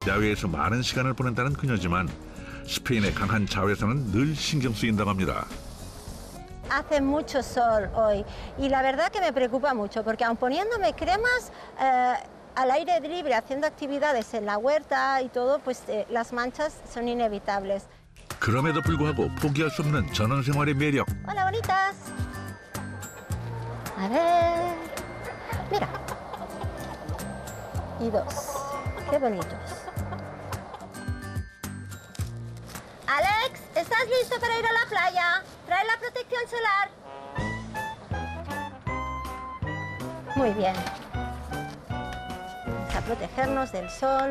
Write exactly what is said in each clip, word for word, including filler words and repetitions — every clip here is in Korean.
야외에서 많은 시간을 보낸다는 그녀지만 스페인의 강한 자외선은 늘 신경 쓰인다고 합니다. Hace mucho sol hoy y la verdad que me preocupa mucho porque aun poniéndome cremas eh, al aire libre haciendo actividades en la huerta y todo, pues eh, las manchas son inevitables. 그럼에도 불구하고 포기할 수 없는 전원생활의 매력. Hola, bonitas. A ver, mira. Y dos. Qué bonitos. Alex, ¿estás listo para ir a la playa? Trae la protección solar. Muy bien. Vamos a protegernos del sol.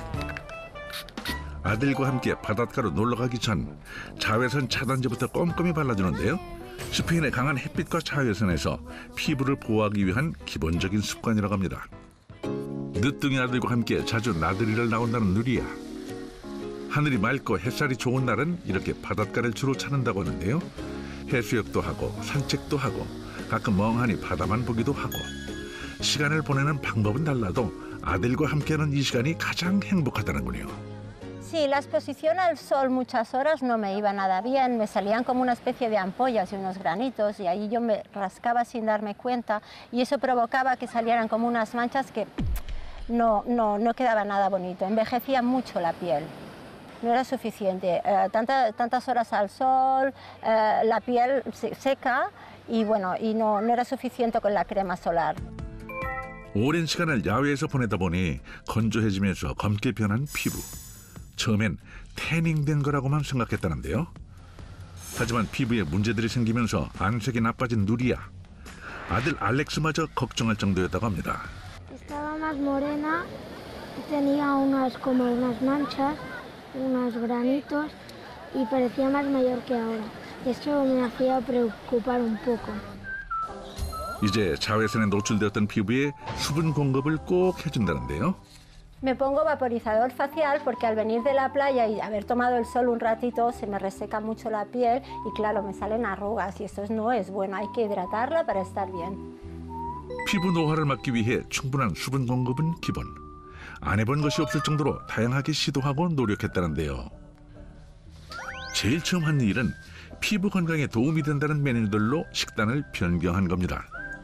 아들과 함께 바닷가로 놀러 가기 전 자외선 차단제부터 꼼꼼히 발라주는데요. 스페인의 강한 햇빛과 자외선에서 피부를 보호하기 위한 기본적인 습관이라고 합니다. 늦둥이 아들과 함께 자주 나들이를 나온다는 누리야. 하늘이 맑고 햇살이 좋은 날은 이렇게 바닷가를 주로 찾는다고 하는데요. 해수욕도 하고 산책도 하고 가끔 멍하니 바다만 보기도 하고 시간을 보내는 방법은 달라도 아들과 함께하는 이 시간이 가장 행복하다는군요. Sí, la exposición al sol muchas horas no me iba nada bien, me salían como una especie de ampollas y unos granitos y ahí yo me rascaba sin darme cuenta y eso provocaba que salieran como unas manchas que no, no, no quedaba nada bonito, envejecía mucho la piel. No era suficiente, eh, tanta, tantas horas al sol, eh, la piel se, seca y bueno, y no, no era suficiente con la crema solar. 오랜 시간을 야외에서 보내다 보니 건조해지면서 검게 변한 피부. 처음엔 태닝된 거라고만 생각했다는데요. 하지만 피부에 문제들이 생기면서 안색이 나빠진 누리야. 아들 알렉스마저 걱정할 정도였다고 합니다. Estaba más morena, tenía unas como unas manchas, unos granitos y parecía más mayor que ahora. Eso me hacía preocupar un poco. 이제 자외선에 노출되었던 피부에 수분 공급을 꼭 해준다는데요. Me pongo vaporizador facial porque al venir de la playa y haber tomado el sol un ratito se me reseca mucho la piel y claro, me salen arrugas y eso no es bueno, hay que hidratarla para estar bien. 피부 노화를 막기 위해 충분한 수분 공급은 기본. 안 해본 것이 없을 정도로 다양하게 시도하고 노력했다는데요. 제일 처음 한 일은 피부 건강에 도움이 된다는 메뉴들로 식단을 변경한 겁니다.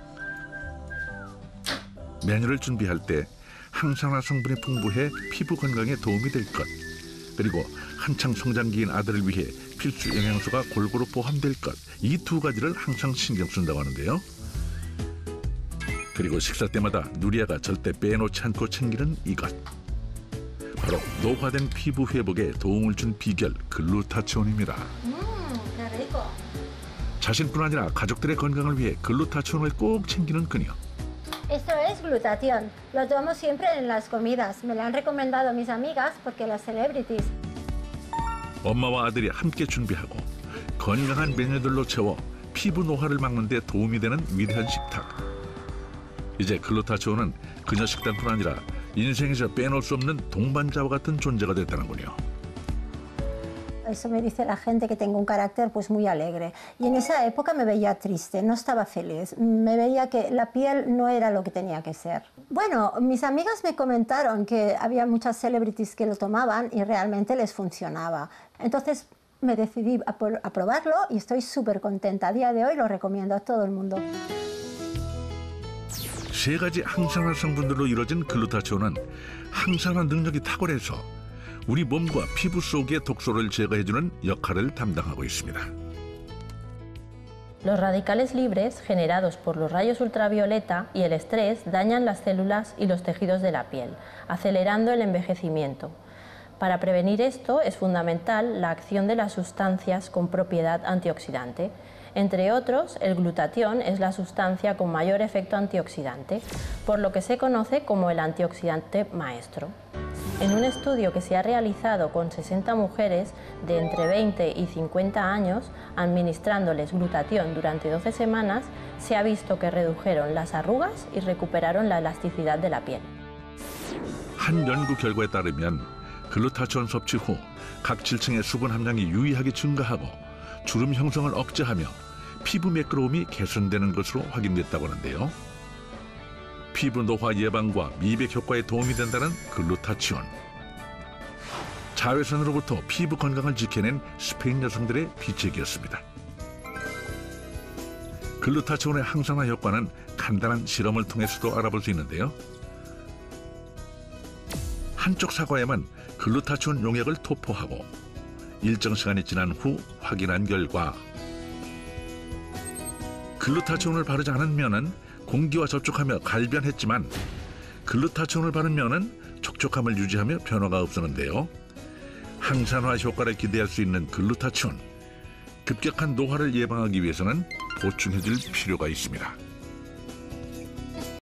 메뉴를 준비할 때 항산화 성분이 풍부해 피부 건강에 도움이 될 것, 그리고 한창 성장기인 아들을 위해 필수 영양소가 골고루 포함될 것, 이 두 가지를 항상 신경 쓴다고 하는데요. 그리고 식사 때마다 누리아가 절대 빼놓지 않고 챙기는 이것. 바로 노화된 피부 회복에 도움을 준 비결 글루타치온입니다. Mmm, qué rico. 자신뿐 아니라 가족들의 건강을 위해 글루타치온을 꼭 챙기는 그녀. Esto es glutatión. Lo tomo siempre en las comidas. Me lo han recomendado mis amigas porque las celebrities. 엄마와 아들이 함께 준비하고 건강한 메뉴들로 채워 피부 노화를 막는 데 도움이 되는 위대한 식탁. 이제 글루타치온은 그녀 식단뿐 아니라 인생에서 빼놓을 수 없는 동반자와 같은 존재가 됐다는군요. Eso me dice la gente que tengo un carácter pues muy alegre. Y en esa época me veía triste, no estaba feliz. Me veía que la piel no era lo que tenía que ser. Bueno, mis amigas me comentaron que había muchas celebrities que lo tomaban y realmente les funcionaba. Entonces me decidí a, a probarlo y estoy súper contenta. A día de hoy lo recomiendo a todo el mundo. 세 가지 항산화 성분들로 이루어진 글루타치온은 항산화 능력이 탁월해서 우리 몸과 피부 속의 독소를 제거해주는 역할을 담당하고 있습니다. Los radicales libres generados por los rayos ultravioleta y el estrés dañan las células y los tejidos de la piel, acelerando el envejecimiento. Para prevenir esto es fundamental la acción de las sustancias con propiedad antioxidante. Entre otros, el glutatión es la sustancia con mayor efecto antioxidante, por lo que se conoce como el antioxidante maestro. En un estudio que se ha realizado con sesenta mujeres de entre veinte y cincuenta años, administrándoles glutatión durante doce semanas, se ha visto que redujeron las arrugas y recuperaron la elasticidad de la piel. 한 연구 결과에 따르면 글루타치온 섭취 후 각 질층의 수분 함량이 유의하게 증가하고 주름 형성을 억제하며 피부 매끄러움이 개선되는 것으로 확인됐다고 하는데요. 피부 노화 예방과 미백 효과에 도움이 된다는 글루타치온. 자외선으로부터 피부 건강을 지켜낸 스페인 여성들의 비책이었습니다. 글루타치온의 항산화 효과는 간단한 실험을 통해서도 알아볼 수 있는데요. 한쪽 사과에만 글루타치온 용액을 투포하고 일정 시간이 지난 후 확인한 결과 글루타치온을 바르지 않은 면은 공기와 접촉하며 갈변했지만 글루타치온을 바른 면은 촉촉함을 유지하며 변화가 없었는데요. 항산화 효과를 기대할 수 있는 글루타치온, 급격한 노화를 예방하기 위해서는 보충해줄 필요가 있습니다.